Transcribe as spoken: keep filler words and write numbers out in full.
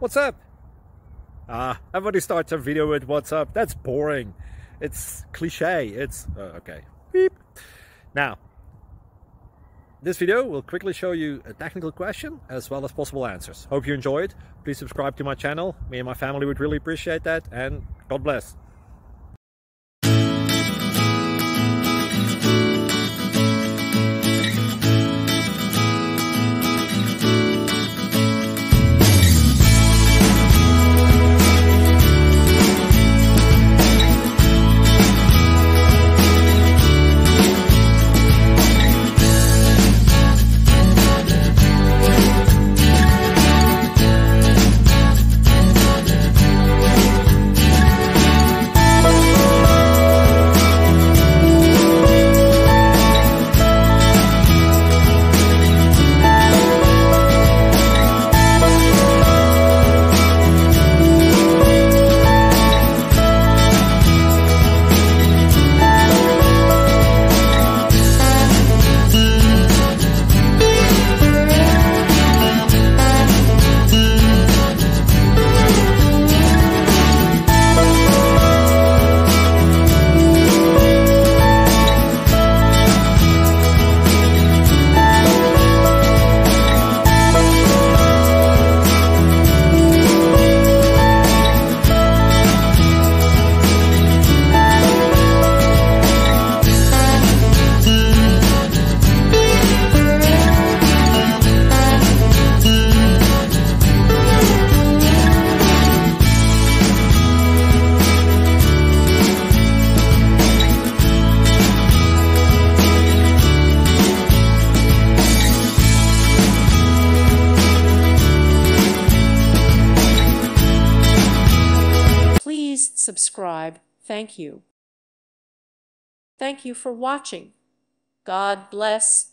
What's up? Ah, everybody starts a video with what's up. That's boring. It's cliche. It's uh, okay. Beep. Now, this video will quickly show you a technical question as well as possible answers. Hope you enjoyed. Please subscribe to my channel. Me and my family would really appreciate that, and God bless. Please subscribe. Thank you. Thank you for watching. God bless.